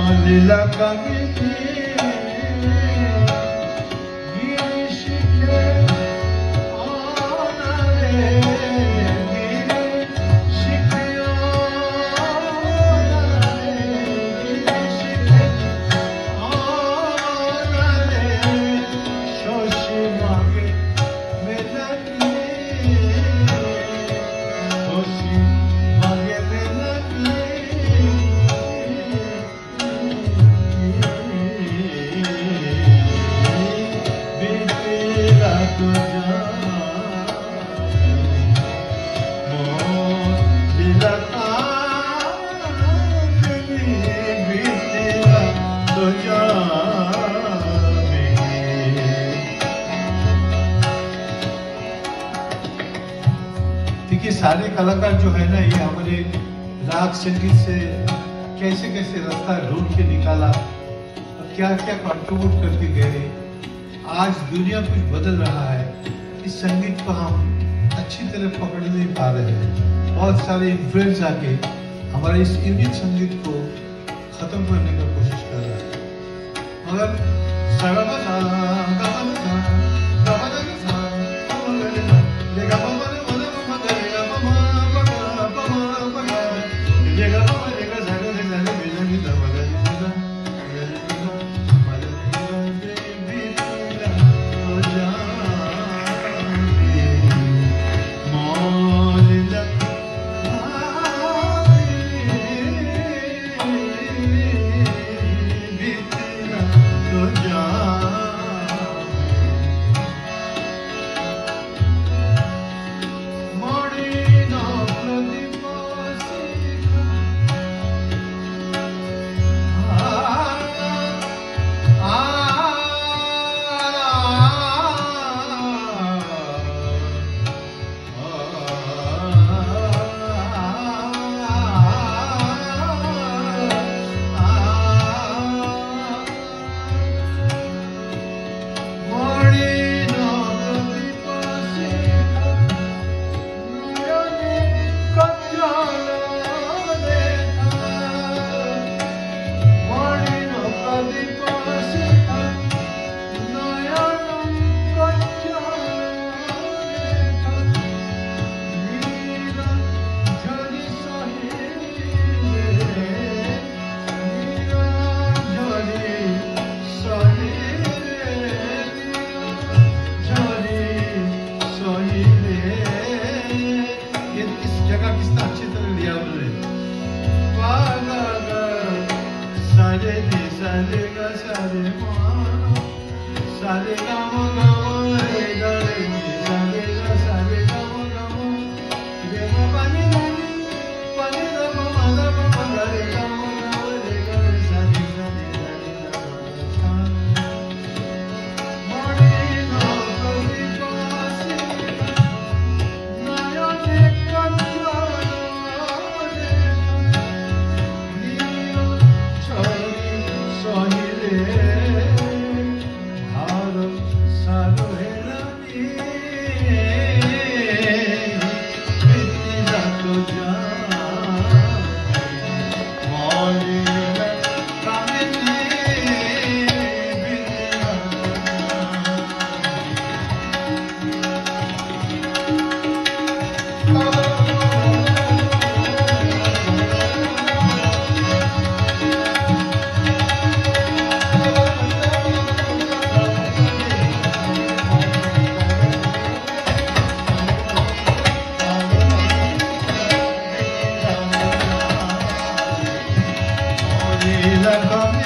लीला committee Girish के आना रे गिरीश के आना रे गिरीश के आना रे शोषी मांगे मेला की शोषी मांगे मेला की देखिए सारे कलाकार जो है ना, ये हमारे राग संगीत से कैसे कैसे रास्ता ढूंढ के निकाला और क्या क्या कंट्रीब्यूट करके गए। आज दुनिया कुछ बदल रहा है, इस संगीत को हम अच्छी तरह पकड़ नहीं पा रहे हैं। बहुत सारे इन्फ्लुएंस आके हमारे इस इंडियन संगीत को खत्म करने का कोशिश कर रहा है। मगर Come